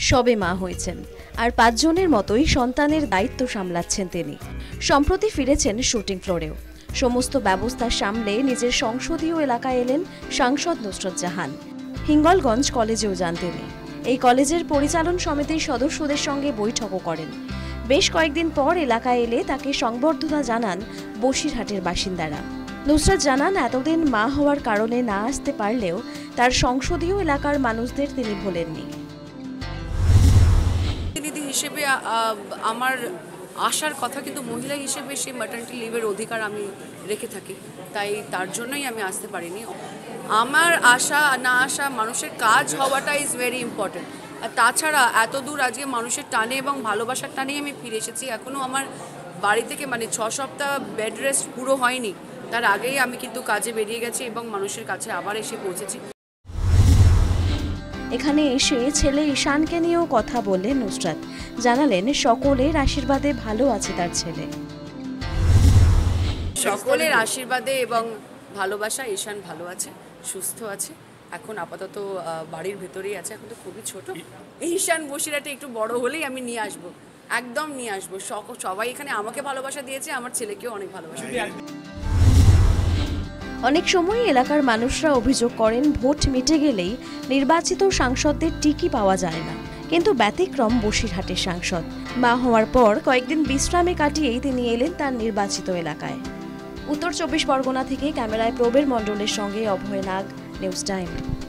সবে মা হয়েছেন আর 5 জনের মতোই সন্তানের দায়িত্ব সামলাচ্ছেন তিনি। সম্প্রতি ফিরেছেন শুটিং ফ্লোরেও। সমস্ত ব্যবস্থা সামলে নিজের সংসদীয় এলাকায় এলেন সাংসদ নুসরত জাহান। হিঙ্গলগঞ্জ কলেজেও যান তিনি। এই কলেজের পরিচালন সমিতির সদস্যদের সঙ্গে বৈঠকও করেন। বেশ কয়েকদিন পর এলাকায় এলে তাকে সংবর্ধনা জানান বসিরহাটের বাসিন্দারা। নুসরত জানান, এতদিন মা হওয়ার কারণে না আসতে পারলেও তার সংসদীয় এলাকার মানুষদের তিনি ভোলেননি। প্রতিনিধি হিসেবে আমার আসার কথা, কিন্তু মহিলা হিসেবে সেই ম্যাটারনিটি লিভের অধিকার আমি রেখে থাকি, তাই তার জন্যই আমি আসতে পারিনি। আমার আসা না আসা, মানুষের কাজ হওয়াটা ইজ ভেরি ইম্পর্টেন্ট। আর তাছাড়া এত দূর আজকে মানুষের টানে এবং ভালোবাসার টানেই আমি ফিরে এসেছি। এখনও আমার বাড়ি থেকে 6 সপ্তাহ বেড রেস্ট পুরো হয়নি, তার আগেই আমি কিন্তু কাজে বেরিয়ে গেছি এবং মানুষের কাছে আবার এসে পৌঁছেছি। এখানে এসে ছেলে ঈশানকে নিয়েও কথা বললেন নুসরত। জানালেন সকলের আশীর্বাদে ভালো আছে তার ছেলে। সকলের আশীর্বাদে এবং ভালোবাসা ঈশান ভালো আছে, সুস্থ আছে। এখন আপাতত বাড়ির ভেতরেই আছে, এখন তো খুবই ছোট। ঈশান বসিরহাটে একটু বড় হলেই আমি নিয়ে আসবো, একদম নিয়ে আসবো। সবাই এখানে আমাকে ভালোবাসা দিয়েছে, আমার ছেলেকেও অনেক ভালোবাসা দিয়েছে। অনেক সময় এলাকার মানুষরা অভিযোগ করেন, ভোট মিটে গেলেই নির্বাচিত সাংসদদের টিকি পাওয়া যায় না। কিন্তু ব্যতিক্রম বসিরহাটের সাংসদ। মা হওয়ার পর কয়েকদিন বিশ্রামে কাটিয়েই তিনি এলেন তার নির্বাচিত এলাকায়। উত্তর 24 পরগনা থেকে ক্যামেরায় প্রবীর মণ্ডলের সঙ্গে অভয় নাগ, নিউজ টাইম।